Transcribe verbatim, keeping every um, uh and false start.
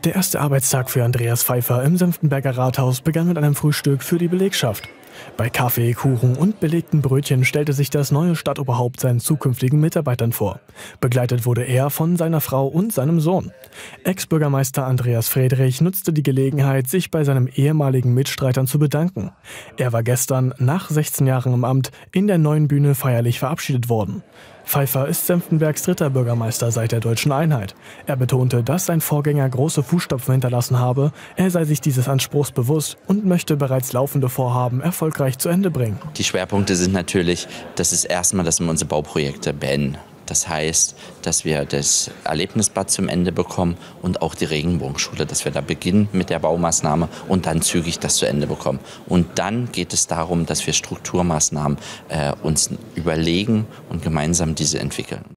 Der erste Arbeitstag für Andreas Pfeiffer im Senftenberger Rathaus begann mit einem Frühstück für die Belegschaft. Bei Kaffee, Kuchen und belegten Brötchen stellte sich das neue Stadtoberhaupt seinen zukünftigen Mitarbeitern vor. Begleitet wurde er von seiner Frau und seinem Sohn. Ex-Bürgermeister Andreas Friedrich nutzte die Gelegenheit, sich bei seinen ehemaligen Mitstreitern zu bedanken. Er war gestern, nach sechzehn Jahren im Amt, in der neuen Bühne feierlich verabschiedet worden. Pfeiffer ist Senftenbergs dritter Bürgermeister seit der Deutschen Einheit. Er betonte, dass sein Vorgänger große Fußstapfen hinterlassen habe, er sei sich dieses Anspruchs bewusst und möchte bereits laufende Vorhaben erfolgreich zu Ende bringen. Die Schwerpunkte sind natürlich, das ist erstmal, dass wir unsere Bauprojekte beenden. Das heißt, dass wir das Erlebnisbad zum Ende bekommen und auch die Regenbogenschule, dass wir da beginnen mit der Baumaßnahme und dann zügig das zu Ende bekommen. Und dann geht es darum, dass wir Strukturmaßnahmen äh, uns überlegen und gemeinsam diese entwickeln.